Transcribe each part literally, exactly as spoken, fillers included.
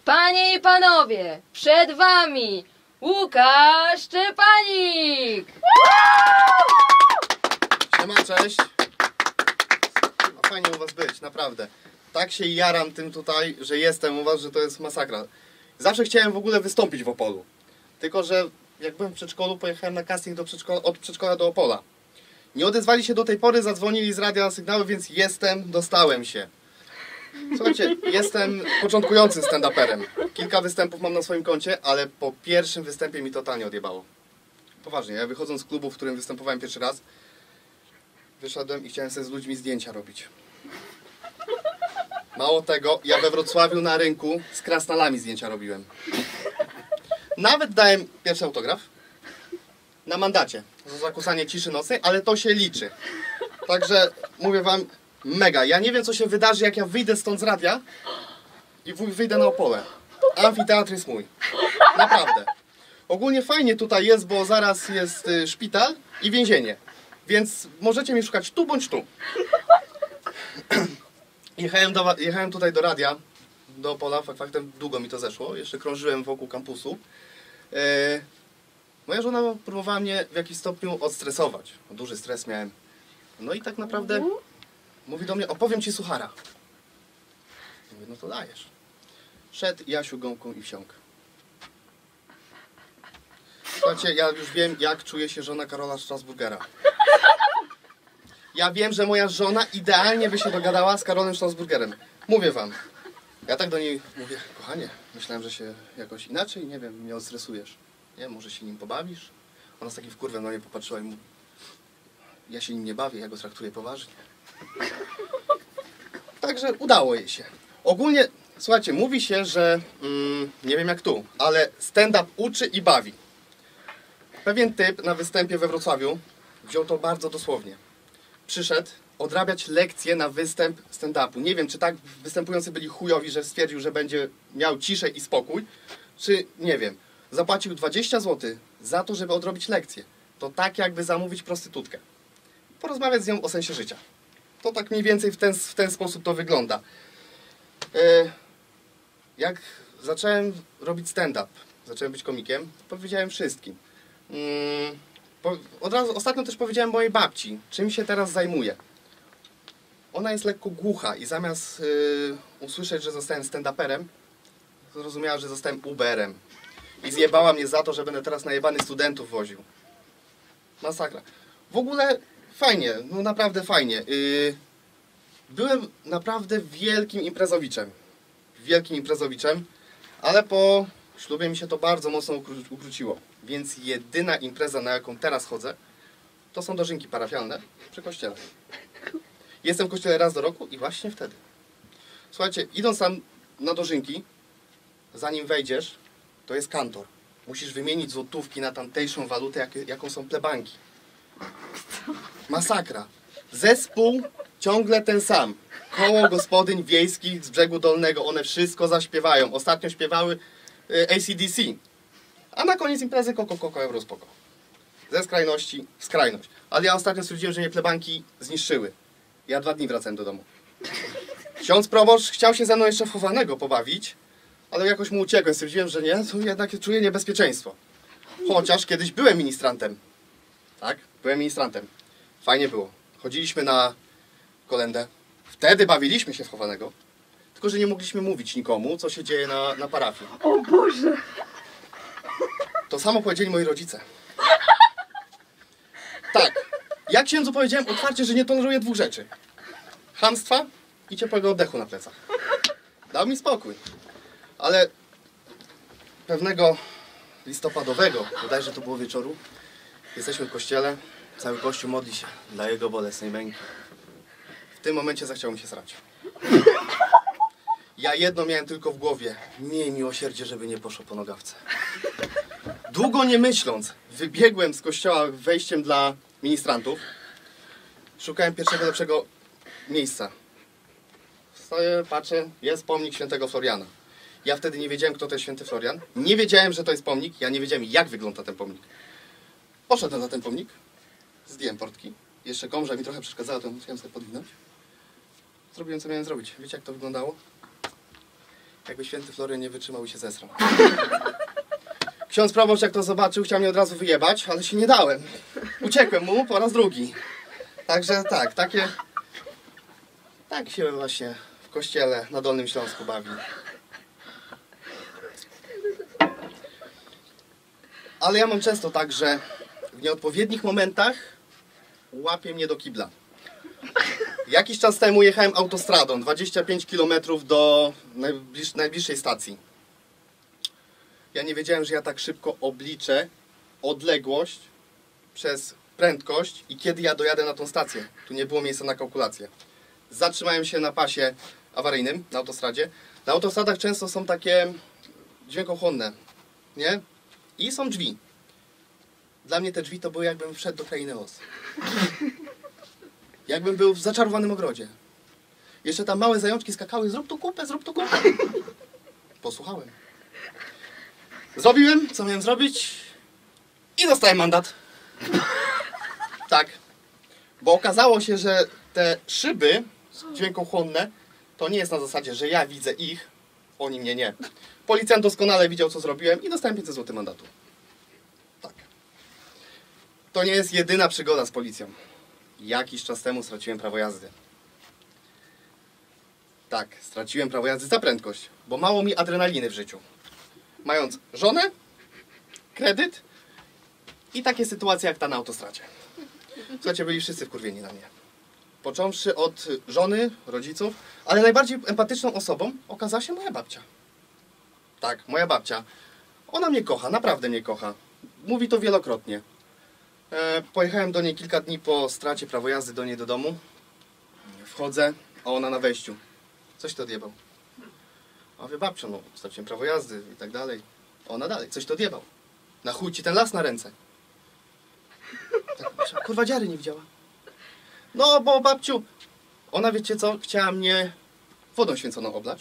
Panie i panowie, przed wami Łukasz Szczepanik! Siema, cześć. No, fajnie u was być, naprawdę. Tak się jaram tym tutaj, że jestem u was, że to jest masakra. Zawsze chciałem w ogóle wystąpić w Opolu. Tylko że jak byłem w przedszkolu, pojechałem na casting do przedszkola, od przedszkola do Opola. Nie odezwali się do tej pory, zadzwonili z radia sygnały, więc jestem, dostałem się. Słuchajcie, jestem początkującym stand-uperem. Kilka występów mam na swoim koncie, ale po pierwszym występie mi totalnie odjebało. Poważnie, ja wychodząc z klubu, w którym występowałem pierwszy raz, wyszedłem i chciałem sobie z ludźmi zdjęcia robić. Mało tego, ja we Wrocławiu na rynku z krasnalami zdjęcia robiłem. Nawet dałem pierwszy autograf na mandacie za zakłócanie ciszy nocnej, ale to się liczy. Także mówię wam, mega. Ja nie wiem, co się wydarzy, jak ja wyjdę stąd z radia i wyjdę na Opole. Amfiteatr jest mój. Naprawdę. Ogólnie fajnie tutaj jest, bo zaraz jest szpital i więzienie. Więc możecie mnie szukać tu bądź tu. Jechałem, do, jechałem tutaj do radia, do Opola, faktem długo mi to zeszło. Jeszcze krążyłem wokół kampusu. E, moja żona próbowała mnie w jakimś stopniu odstresować. Duży stres miałem. No i tak naprawdę mówi do mnie, opowiem ci suchara. Mówię, no to dajesz. Szedł Jasiu gąbką i wsiąk. Słuchajcie, ja już wiem, jak czuje się żona Karola Strasburgera. Ja wiem, że moja żona idealnie by się dogadała z Karolem Strasburgerem. Mówię wam. Ja tak do niej mówię, kochanie, myślałem, że się jakoś inaczej, nie wiem, mnie odstresujesz. Nie, może się nim pobawisz? Ona z takim wkurwem na mnie popatrzyła i mówi, ja się nim nie bawię, ja go traktuję poważnie. Także udało jej się. Ogólnie, słuchajcie, mówi się, że, mm, nie wiem jak tu, ale stand-up uczy i bawi. Pewien typ na występie we Wrocławiu wziął to bardzo dosłownie. Przyszedł odrabiać lekcje na występ stand-upu. Nie wiem, czy tak występujący byli chujowi, że stwierdził, że będzie miał ciszę i spokój, czy nie wiem. Zapłacił dwadzieścia złotych za to, żeby odrobić lekcję. To tak jakby zamówić prostytutkę. Porozmawiać z nią o sensie życia. To tak mniej więcej w ten, w ten sposób to wygląda. Yy, jak zacząłem robić stand-up, zacząłem być komikiem, powiedziałem wszystkim. Yy, po, od razu, ostatnio też powiedziałem mojej babci, czym się teraz zajmuję. Ona jest lekko głucha i zamiast yy, usłyszeć, że zostałem stand-uperem, zrozumiała, że zostałem Uberem. I zjebała mnie za to, że będę teraz najebanych studentów woził. Masakra. W ogóle fajnie, no naprawdę fajnie. Yy, byłem naprawdę wielkim imprezowiczem. Wielkim imprezowiczem, ale po ślubie mi się to bardzo mocno ukró- ukróciło. Więc jedyna impreza, na jaką teraz chodzę, to są dożynki parafialne przy kościele. Jestem w kościele raz do roku i właśnie wtedy. Słuchajcie, idąc tam na dożynki, zanim wejdziesz, to jest kantor. Musisz wymienić złotówki na tamtejszą walutę, jak, jaką są plebanki. Masakra. Zespół ciągle ten sam. Koło gospodyń wiejskich z Brzegu Dolnego. One wszystko zaśpiewają. Ostatnio śpiewały y, A C D C. A na koniec imprezy koko, koko, euro, spoko. Ze skrajności w skrajność. Ale ja ostatnio stwierdziłem, że mnie plebanki zniszczyły. Ja dwa dni wracałem do domu. Ksiądz proboszcz chciał się ze mną jeszcze w chowanego pobawić, ale jakoś mu uciekłem. Stwierdziłem, że nie, to jednak czuję niebezpieczeństwo. Chociaż kiedyś byłem ministrantem. Tak? Byłem ministrantem. Fajnie było. Chodziliśmy na kolędę. Wtedy bawiliśmy się w chowanego. Tylko, że nie mogliśmy mówić nikomu, co się dzieje na, na parafii. O Boże! To samo powiedzieli moi rodzice. Tak. Ja księdzu powiedziałem otwarcie, że nie toleruję dwóch rzeczy. Chamstwa i ciepłego oddechu na plecach. Dał mi spokój. Ale pewnego listopadowego, bodajże to było wieczoru, jesteśmy w kościele, cały kościół modli się dla jego bolesnej męki. W tym momencie zachciało mi się srać. Ja jedno miałem tylko w głowie. Miej miłosierdzie, żeby nie poszło po nogawce. Długo nie myśląc, wybiegłem z kościoła wejściem dla ministrantów. Szukałem pierwszego lepszego miejsca. Stoję, patrzę, jest pomnik świętego Floriana. Ja wtedy nie wiedziałem, kto to jest święty Florian. Nie wiedziałem, że to jest pomnik. Ja nie wiedziałem, jak wygląda ten pomnik. Poszedłem na ten pomnik. Zdjąłem portki. Jeszcze komża mi trochę przeszkadzała, to musiałem sobie podwinąć. Zrobiłem, co miałem zrobić. Wiecie, jak to wyglądało? Jakby święty Florian nie wytrzymał i się zesrał. Ksiądz proboszcz jak to zobaczył, chciał mnie od razu wyjebać, ale się nie dałem. Uciekłem mu po raz drugi. Także tak, takie... Tak się właśnie w kościele na Dolnym Śląsku bawi. Ale ja mam często tak, że w nieodpowiednich momentach łapie mnie do kibla. Jakiś czas temu jechałem autostradą, dwadzieścia pięć kilometrów do najbliż, najbliższej stacji. Ja nie wiedziałem, że ja tak szybko obliczę odległość przez prędkość i kiedy ja dojadę na tą stację. Tu nie było miejsca na kalkulację. Zatrzymałem się na pasie awaryjnym na autostradzie. Na autostradach często są takie dźwiękochłonne, nie? I są drzwi. Dla mnie te drzwi to były, jakbym wszedł do krainy Oz. Jakbym był w zaczarowanym ogrodzie. Jeszcze tam małe zajączki skakały, zrób tu kupę, zrób tu kupę. Posłuchałem. Zrobiłem, co miałem zrobić i dostałem mandat. Tak. Bo okazało się, że te szyby dźwiękochłonne to nie jest na zasadzie, że ja widzę ich, oni mnie nie. Policjant doskonale widział, co zrobiłem i dostałem pięćset złotych mandatu. Tak. To nie jest jedyna przygoda z policją. Jakiś czas temu straciłem prawo jazdy. Tak, straciłem prawo jazdy za prędkość, bo mało mi adrenaliny w życiu. Mając żonę, kredyt i takie sytuacje jak ta na autostradzie. Słuchajcie, byli wszyscy wkurwieni na mnie. Począwszy od żony, rodziców, ale najbardziej empatyczną osobą okazała się moja babcia. Tak, moja babcia. Ona mnie kocha, naprawdę mnie kocha. Mówi to wielokrotnie. E, pojechałem do niej kilka dni po stracie prawa jazdy do niej do domu. Wchodzę, a ona na wejściu. Coś to odjebał. A wy babcio, no straciłem prawo jazdy i tak dalej. A ona dalej, coś to odjebał. Na chuj ci ten las na ręce. Tak, kurwa dziary nie widziała. No bo babciu, ona wiecie co, chciała mnie wodą święconą oblać.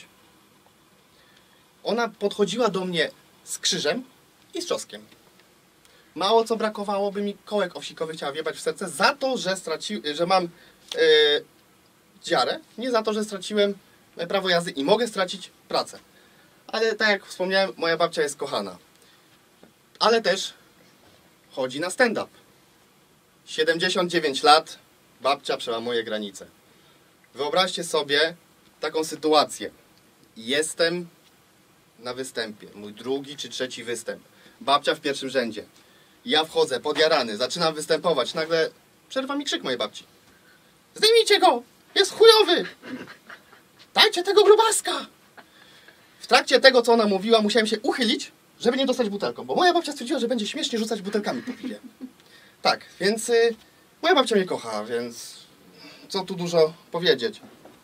Ona podchodziła do mnie z krzyżem i z czosnkiem. Mało co brakowało, by mi kołek owsikowy chciała wjebać w serce za to, że, straci, że mam yy, dziarę, nie za to, że straciłem prawo jazdy i mogę stracić pracę. Ale tak jak wspomniałem, moja babcia jest kochana. Ale też chodzi na stand-up. siedemdziesiąt dziewięć lat, babcia przełamuje granice. Wyobraźcie sobie taką sytuację. Jestem na występie, mój drugi czy trzeci występ. Babcia w pierwszym rzędzie. Ja wchodzę, podjarany, zaczynam występować. Nagle przerwa mi krzyk mojej babci. Zdejmijcie go! Jest chujowy! Dajcie tego grubaska! W trakcie tego, co ona mówiła, musiałem się uchylić, żeby nie dostać butelką, bo moja babcia stwierdziła, że będzie śmiesznie rzucać butelkami po piwie. Tak, więc y, moja babcia mnie kocha, więc co tu dużo powiedzieć.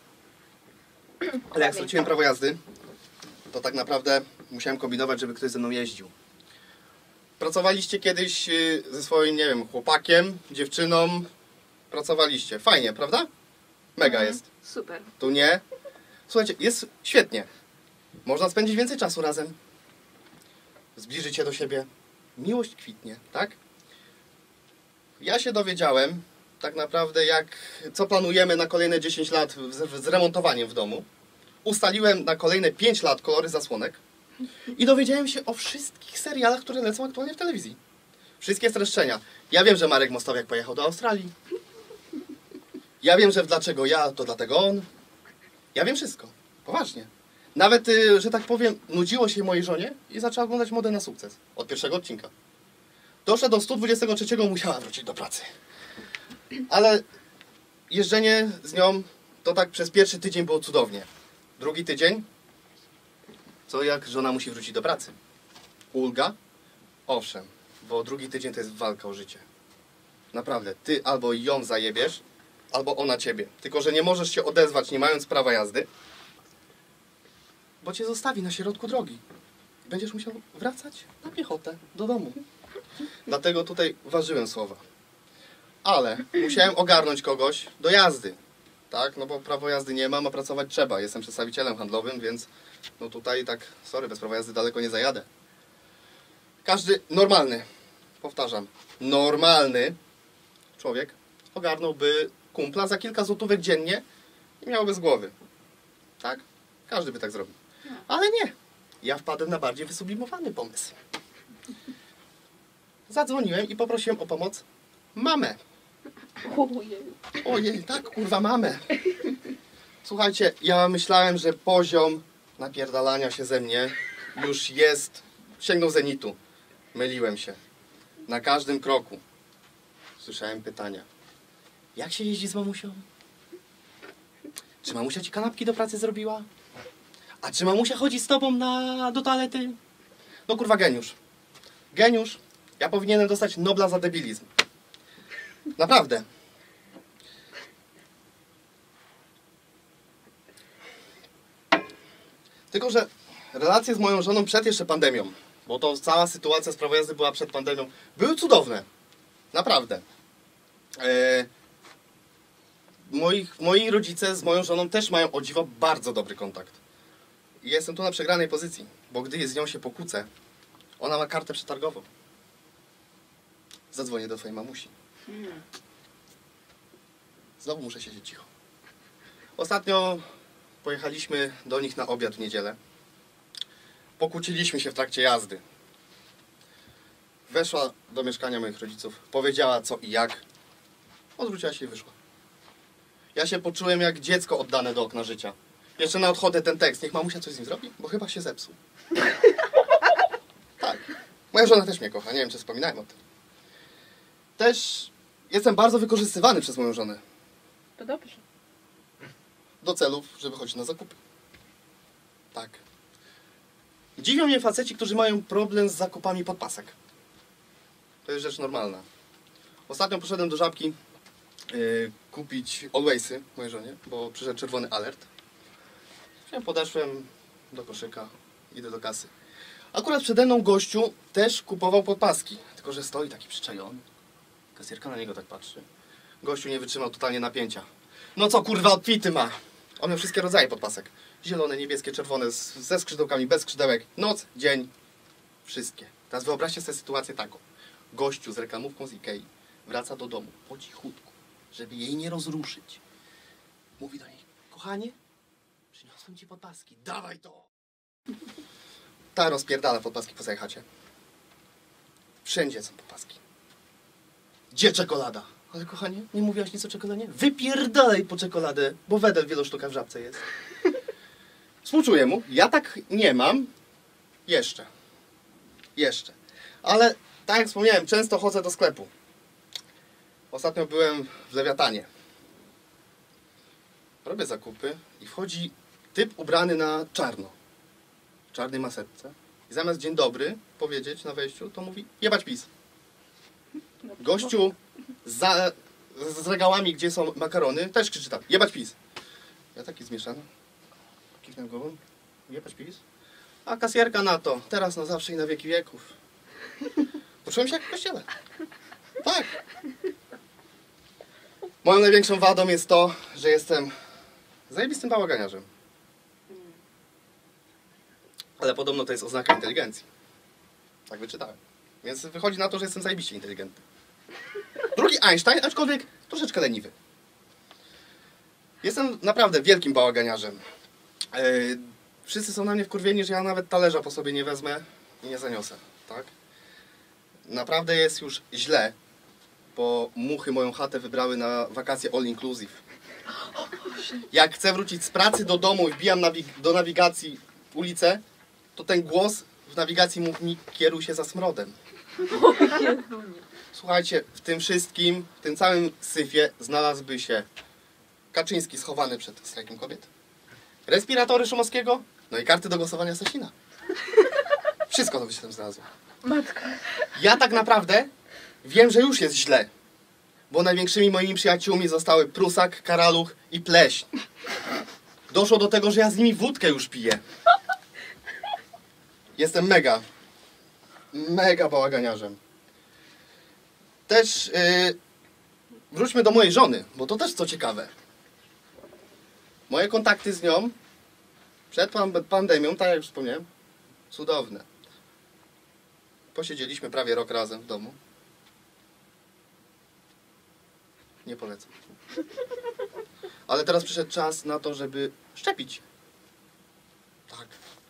Ale jak straciłem prawo jazdy, to tak naprawdę musiałem kombinować, żeby ktoś ze mną jeździł. Pracowaliście kiedyś y, ze swoim, nie wiem, chłopakiem, dziewczyną. Pracowaliście. Fajnie, prawda? Mega mhm, jest. Super. Tu nie. Słuchajcie, jest świetnie. Można spędzić więcej czasu razem. Zbliżyć się do siebie. Miłość kwitnie, tak? Ja się dowiedziałem tak naprawdę, jak, co planujemy na kolejne dziesięć lat z, z remontowaniem w domu. Ustaliłem na kolejne pięć lat kolory zasłonek i dowiedziałem się o wszystkich serialach, które lecą aktualnie w telewizji. Wszystkie streszczenia. Ja wiem, że Marek Mostowiak pojechał do Australii. Ja wiem, że dlaczego ja, to dlatego on. Ja wiem wszystko. Poważnie. Nawet, y, że tak powiem, nudziło się mojej żonie i zaczęła oglądać Modę na sukces. Od pierwszego odcinka. Doszła do stu dwudziestego trzeciego, musiała wrócić do pracy. Ale jeżdżenie z nią to tak przez pierwszy tydzień było cudownie. Drugi tydzień, co jak żona musi wrócić do pracy. Ulga? Owszem, bo drugi tydzień to jest walka o życie. Naprawdę, ty albo ją zajebiesz, albo ona ciebie. Tylko że nie możesz się odezwać, nie mając prawa jazdy, bo cię zostawi na środku drogi. Będziesz musiał wracać na piechotę do domu. Dlatego tutaj ważyłem słowa. Ale musiałem ogarnąć kogoś do jazdy. Tak, no bo prawo jazdy nie mam, a pracować trzeba. Jestem przedstawicielem handlowym, więc no tutaj tak, sorry, bez prawa jazdy daleko nie zajadę. Każdy normalny, powtarzam, normalny człowiek ogarnąłby kumpla za kilka złotówek dziennie i miałby z głowy. Tak? Każdy by tak zrobił. Ale nie. Ja wpadłem na bardziej wysublimowany pomysł. Zadzwoniłem i poprosiłem o pomoc mamę. Ojej, tak, kurwa, mamę. Słuchajcie, ja myślałem, że poziom napierdalania się ze mnie już jest, sięgnął zenitu. Myliłem się. Na każdym kroku słyszałem pytania. Jak się jeździ z mamusią? Czy mamusia ci kanapki do pracy zrobiła? A czy mamusia chodzi z tobą na, do toalety? No kurwa, geniusz. Geniusz. Ja powinienem dostać Nobla za debilizm. Naprawdę. Tylko że relacje z moją żoną przed jeszcze pandemią, bo to cała sytuacja z prawa jazdy była przed pandemią, były cudowne. Naprawdę. E, moich, moi rodzice z moją żoną też mają o dziwo bardzo dobry kontakt. I jestem tu na przegranej pozycji, bo gdy z nią się pokłócę, ona ma kartę przetargową. Zadzwonię do twojej mamusi. Znowu muszę siedzieć cicho. Ostatnio pojechaliśmy do nich na obiad w niedzielę. Pokłóciliśmy się w trakcie jazdy. Weszła do mieszkania moich rodziców, powiedziała co i jak. Odwróciła się i wyszła. Ja się poczułem jak dziecko oddane do okna życia. Jeszcze na odchodę ten tekst. Niech mamusia coś z nim zrobi, bo chyba się zepsuł. Tak. Moja żona też mnie kocha. Nie wiem, czy wspominałem o tym. Też jestem bardzo wykorzystywany przez moją żonę. To dobrze. Do celów, żeby chodzić na zakupy. Tak. Dziwią mnie faceci, którzy mają problem z zakupami pod pasek. To jest rzecz normalna. Ostatnio poszedłem do Żabki yy, kupić Alwaysy mojej żonie, bo przyszedł czerwony alert. Podeszłem do koszyka, idę do kasy. Akurat przede mną gościu też kupował podpaski, tylko że stoi taki przyczajony. Kasjerka na niego tak patrzy. Gościu nie wytrzymał totalnie napięcia. No co kurwa, outfity ma? On miał wszystkie rodzaje podpasek. Zielone, niebieskie, czerwone, z, ze skrzydełkami, bez skrzydełek. Noc, dzień. Wszystkie. Teraz wyobraźcie sobie sytuację taką. Gościu z reklamówką z Ikei wraca do domu po cichutku, żeby jej nie rozruszyć. Mówi do niej, kochanie, przyniosłem ci podpaski, dawaj to! Ta rozpierdala podpaski po całej chacie. Wszędzie są podpaski. Gdzie czekolada? Ale kochanie, nie mówiłaś nic o czekoladzie? Wypierdalaj po czekoladę, bo wedel wielosztuka w Żabce jest. Współczuję mu. Ja tak nie mam. Jeszcze. Jeszcze. Ale, tak jak wspomniałem, często chodzę do sklepu. Ostatnio byłem w Lewiatanie. Robię zakupy i wchodzi typ ubrany na czarno. W czarnej maseczce. I zamiast dzień dobry powiedzieć na wejściu, to mówi jebać PiS. Gościu za, z regałami, gdzie są makarony, też krzyczy tam, jebać PiS. Ja taki zmieszany. Kiwnę głową, jebać PiS. A kasjerka na to, teraz na zawsze i na wieki wieków. Poczułem się jak w kościele. Tak. Moją największą wadą jest to, że jestem zajebistym bałaganiarzem. Ale podobno to jest oznaka inteligencji. Tak wyczytałem. Więc wychodzi na to, że jestem zajebiście inteligentny. Drugi Einstein, aczkolwiek troszeczkę leniwy. Jestem naprawdę wielkim bałaganiarzem. Yy, wszyscy są na mnie wkurwieni, że ja nawet talerza po sobie nie wezmę i nie zaniosę. Tak? Naprawdę jest już źle, bo muchy moją chatę wybrały na wakacje all inclusive. Jak chcę wrócić z pracy do domu i wbijam nawig do nawigacji ulicę, to ten głos w nawigacji mówi mi, kieruj się za smrodem. Słuchajcie, w tym wszystkim, w tym całym syfie znalazłby się Kaczyński schowany przed strajkiem kobiet, respiratory Szumowskiego, no i karty do głosowania Sasina. Wszystko to by się tam znalazło. Matka. Ja tak naprawdę wiem, że już jest źle, bo największymi moimi przyjaciółmi zostały Prusak, Karaluch i Pleśń. Doszło do tego, że ja z nimi wódkę już piję. Jestem mega, mega bałaganiarzem. Też yy, wróćmy do mojej żony, bo to też co ciekawe. Moje kontakty z nią przed pandemią, tak jak już wspomniałem, cudowne. Posiedzieliśmy prawie rok razem w domu. Nie polecam. Ale teraz przyszedł czas na to, żeby szczepić. Tak.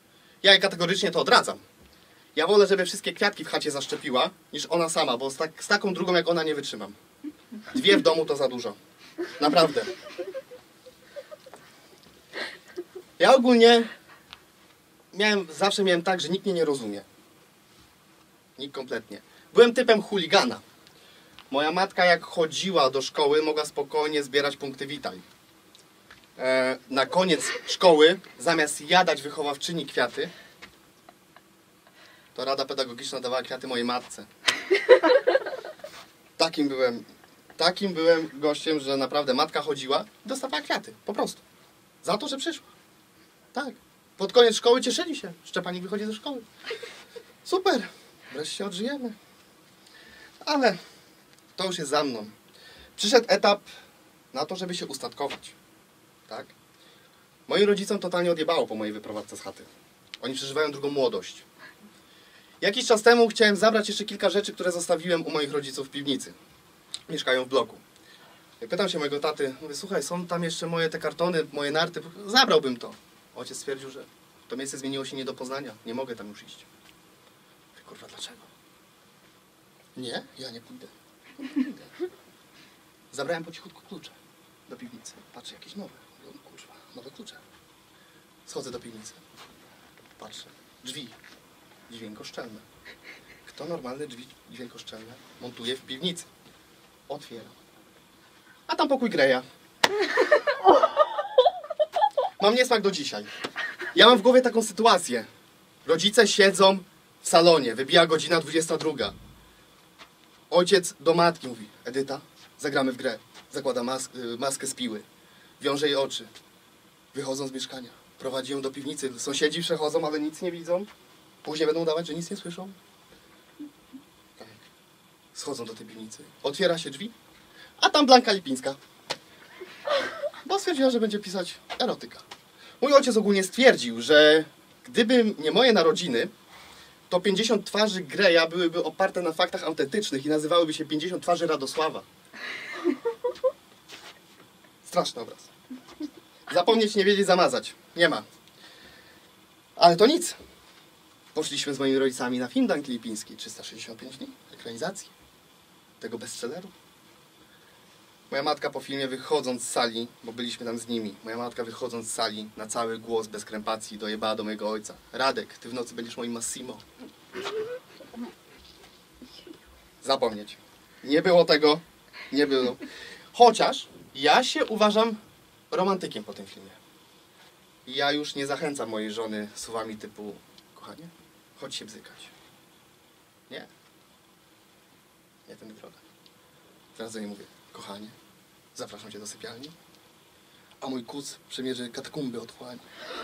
Ja jej kategorycznie to odradzam. Ja wolę, żeby wszystkie kwiatki w chacie zaszczepiła, niż ona sama, bo z, tak, z taką drugą jak ona nie wytrzymam. Dwie w domu to za dużo. Naprawdę. Ja ogólnie miałem, zawsze miałem tak, że nikt mnie nie rozumie. Nikt kompletnie. Byłem typem chuligana. Moja matka jak chodziła do szkoły, mogła spokojnie zbierać punkty witaj. E, na koniec szkoły, zamiast jadać wychowawczyni kwiaty, to rada pedagogiczna dawała kwiaty mojej matce. Takim byłem, takim byłem gościem, że naprawdę matka chodziła i dostawała kwiaty. Po prostu. Za to, że przyszła. Tak. Pod koniec szkoły cieszyli się. Szczepanik wychodzi ze szkoły. Super. Wreszcie odżyjemy. Ale to już jest za mną. Przyszedł etap na to, żeby się ustatkować. Tak? Moim rodzicom totalnie odjebało po mojej wyprowadzce z chaty. Oni przeżywają drugą młodość. Jakiś czas temu chciałem zabrać jeszcze kilka rzeczy, które zostawiłem u moich rodziców w piwnicy. Mieszkają w bloku. I pytam się mojego taty, mówię, słuchaj, są tam jeszcze moje te kartony, moje narty, zabrałbym to. Ojciec stwierdził, że to miejsce zmieniło się nie do poznania, nie mogę tam już iść. Mówię, kurwa, dlaczego? Nie, ja nie pójdę. Nie pójdę. Zabrałem po cichutku klucze do piwnicy. Patrzę, jakieś nowe. Mówię, kurwa, nowe klucze. Schodzę do piwnicy. Patrzę, drzwi dźwiękoszczelne. Kto normalne drzwi dźwiękoszczelne montuje w piwnicy? Otwieram. A tam pokój Greja. Mam niesmak do dzisiaj. Ja mam w głowie taką sytuację. Rodzice siedzą w salonie, wybija godzina dwudziesta druga. Ojciec do matki mówi, Edyta, zagramy w grę. Zakłada mas maskę z piły. Wiąże jej oczy. Wychodzą z mieszkania. Prowadzi ją do piwnicy. Sąsiedzi przechodzą, ale nic nie widzą. Później będą udawać, że nic nie słyszą. Tak. Schodzą do tej piwnicy. Otwiera się drzwi, a tam Blanka Lipińska. Bo stwierdziła, że będzie pisać erotyka. Mój ojciec ogólnie stwierdził, że gdyby nie moje narodziny, to pięćdziesiąt twarzy Greja byłyby oparte na faktach autentycznych i nazywałyby się pięćdziesiąt twarzy Radosława. Straszny obraz. Zapomnieć, nie wiedzieć, zamazać. Nie ma. Ale to nic. Poszliśmy z moimi rodzicami na film Blanki Lipińskiej. trzysta sześćdziesiąt pięć dni ekranizacji tego bestselleru. Moja matka po filmie wychodząc z sali, bo byliśmy tam z nimi, moja matka wychodząc z sali na cały głos bez krępacji dojebała do mojego ojca. Radek, ty w nocy będziesz moim Massimo. Zapomnieć. Nie było tego. Nie było. Chociaż ja się uważam romantykiem po tym filmie. Ja już nie zachęcam mojej żony słowami typu kochanie, chodź się bzykać. Nie. Nie tędy droga. Teraz do niej mówię, kochanie, zapraszam cię do sypialni, a mój kuc przemierzy katakumby otchłani.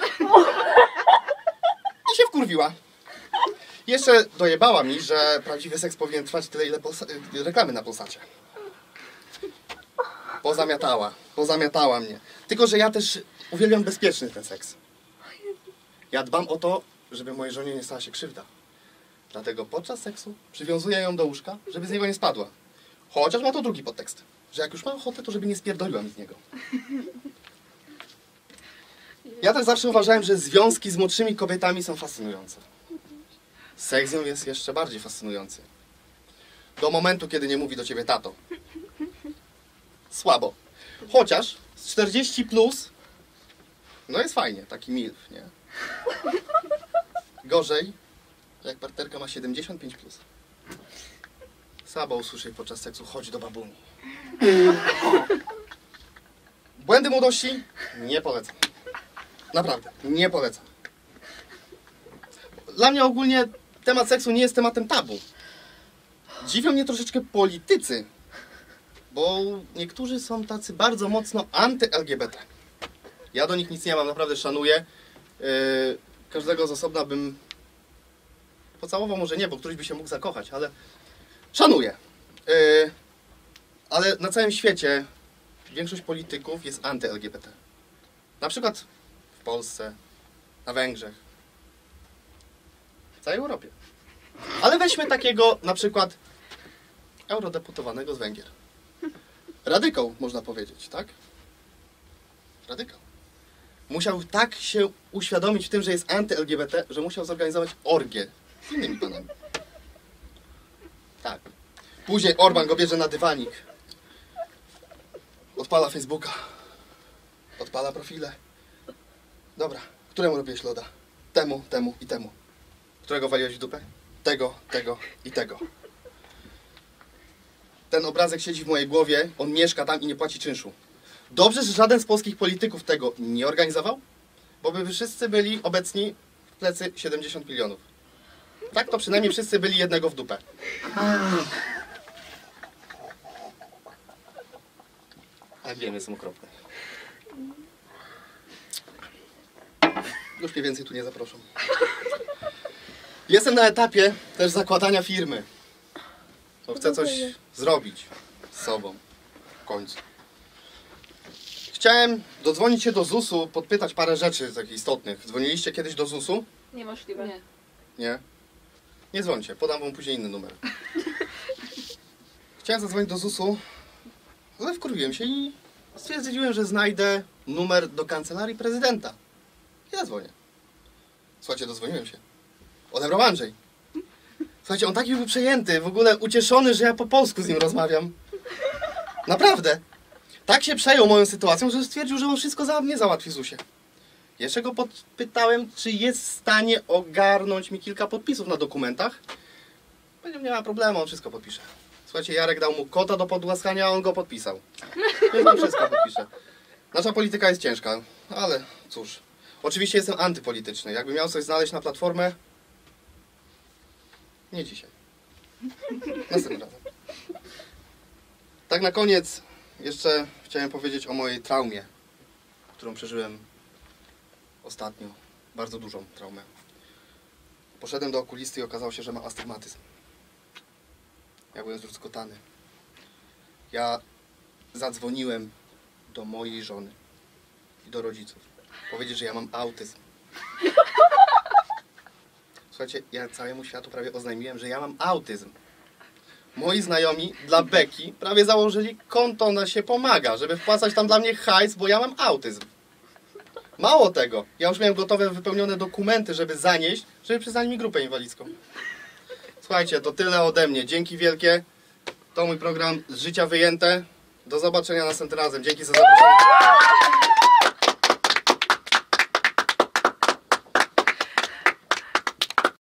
I się wkurwiła. Jeszcze dojebała mi, że prawdziwy seks powinien trwać tyle, ile reklamy na Polsacie. Pozamiatała. Pozamiatała mnie. Tylko, że ja też uwielbiam bezpieczny ten seks. Ja dbam o to, żeby mojej żonie nie stała się krzywda. Dlatego podczas seksu przywiązuję ją do łóżka, żeby z niego nie spadła. Chociaż ma to drugi podtekst. Że jak już ma ochotę, to żeby nie spierdoliła mi z niego. Ja też zawsze uważałem, że związki z młodszymi kobietami są fascynujące. Seks z nią jest jeszcze bardziej fascynujący. Do momentu, kiedy nie mówi do ciebie tato. Słabo. Chociaż z czterdzieści plus, no jest fajnie, taki milf, nie? Gorzej, jak partnerka ma siedemdziesiąt pięć plus. Słabo usłyszeć podczas seksu, chodź do babuni. Błędy młodości? Nie polecam. Naprawdę, nie polecam. Dla mnie ogólnie temat seksu nie jest tematem tabu. Dziwią mnie troszeczkę politycy, bo niektórzy są tacy bardzo mocno anty-L G B T. Ja do nich nic nie mam, naprawdę szanuję. Yy, każdego z osobna bym pocałował, może nie, bo któryś by się mógł zakochać, ale szanuję. Yy, ale na całym świecie większość polityków jest anty-L G B T. Na przykład w Polsce, na Węgrzech, w całej Europie. Ale weźmy takiego na przykład eurodeputowanego z Węgier. Radykał, można powiedzieć, tak? Radykał. musiał tak się uświadomić w tym, że jest anty-L G B T, że musiał zorganizować orgię z innymi panami. Tak. Później Orban go bierze na dywanik. Odpala Facebooka. Odpala profile. Dobra, któremu robiłeś loda? Temu, temu i temu. Którego waliłeś w dupę? Tego, tego i tego. Ten obrazek siedzi w mojej głowie, on mieszka tam i nie płaci czynszu. Dobrze, że żaden z polskich polityków tego nie organizował, bo by wszyscy byli obecni w plecy siedemdziesiąt milionów. Tak to przynajmniej wszyscy byli jednego w dupę. A wiem, jestem okropny. Już mnie więcej tu nie zaproszą. Jestem na etapie też zakładania firmy. Bo chcę coś zrobić z sobą w końcu. Chciałem dodzwonić się do zusu, podpytać parę rzeczy takich istotnych. Dzwoniliście kiedyś do zusu? Niemożliwe. Nie. Nie? Nie dzwońcie, podam wam później inny numer. Chciałem zadzwonić do zusu, ale wkurwiłem się i stwierdziłem, że znajdę numer do kancelarii prezydenta. I zadzwonię. Słuchajcie, dodzwoniłem się. Odebrał Andrzej. Słuchajcie, on taki był przejęty, w ogóle ucieszony, że ja po polsku z nim rozmawiam. Naprawdę. Tak się przejął moją sytuacją, że stwierdził, że on wszystko za mnie załatwi zusie. Jeszcze go podpytałem, czy jest w stanie ogarnąć mi kilka podpisów na dokumentach. Powiedział, nie ma problemu, on wszystko podpisze. Słuchajcie, Jarek dał mu kota do podłaskania, a on go podpisał. Więc on wszystko podpisze. Nasza polityka jest ciężka, ale cóż. Oczywiście jestem antypolityczny. Jakby miał coś znaleźć na platformę, nie dzisiaj. Następnym razem. Tak na koniec jeszcze chciałem powiedzieć o mojej traumie, którą przeżyłem ostatnio. Bardzo dużą traumę. Poszedłem do okulisty i okazało się, że mam astygmatyzm. Ja byłem zdruzgotany. Ja zadzwoniłem do mojej żony i do rodziców. Powiedzieć, że ja mam autyzm. Słuchajcie, ja całemu światu prawie oznajmiłem, że ja mam autyzm. Moi znajomi dla beki prawie założyli konto na się pomaga, żeby wpłacać tam dla mnie hajs, bo ja mam autyzm. Mało tego, ja już miałem gotowe, wypełnione dokumenty, żeby zanieść, żeby przyznali mi grupę inwalidzką. Słuchajcie, to tyle ode mnie. Dzięki wielkie. To mój program z życia wyjęte. Do zobaczenia następnym razem. Dzięki za zaproszenie.